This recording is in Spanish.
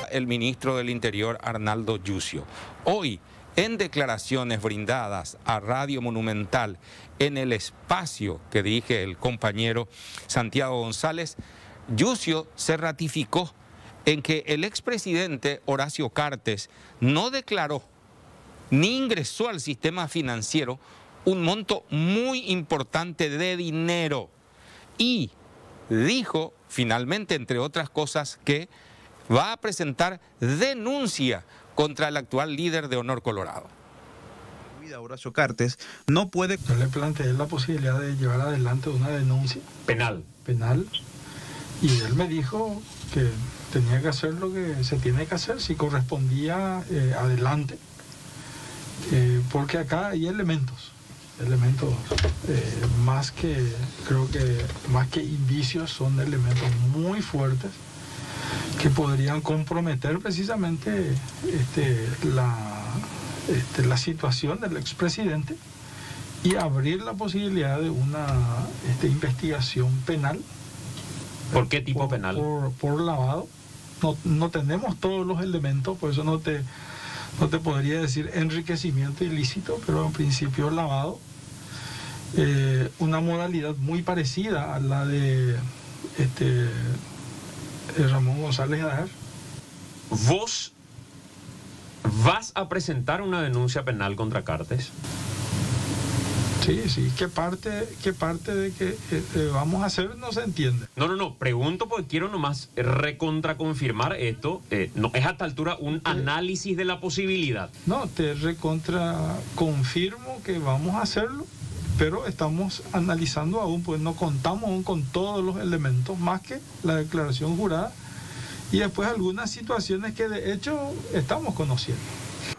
el ministro del Interior, Arnaldo Yucio. Hoy, en declaraciones brindadas a Radio Monumental en el espacio que dirige el compañero Santiago González, Yucio se ratificó en que el expresidente Horacio Cartes no declaró ni ingresó al sistema financiero un monto muy importante de dinero y dijo finalmente, entre otras cosas, que va a presentar denuncia contra el actual líder de Honor Colorado. Horacio Cartes no puede... Yo le planteé la posibilidad de llevar adelante una denuncia penal, y él me dijo que tenía que hacer lo que se tiene que hacer, si correspondía adelante, porque acá hay elementos más que, creo que más que indicios, son elementos muy fuertes que podrían comprometer precisamente la situación del expresidente y abrir la posibilidad de una investigación penal. ¿Por qué tipo penal? Por lavado. No tenemos todos los elementos, por eso no te podría decir enriquecimiento ilícito, pero en principio lavado. Una modalidad muy parecida a la de Ramón González Adar. ¿Vos vas a presentar una denuncia penal contra Cartes? Sí, ¿qué parte de que vamos a hacer no se entiende? No, pregunto porque quiero nomás recontraconfirmar esto. No es a esta altura un análisis de la posibilidad. No, te recontraconfirmo que vamos a hacerlo, pero estamos analizando aún, pues no contamos aún con todos los elementos, más que la declaración jurada y después algunas situaciones que de hecho estamos conociendo.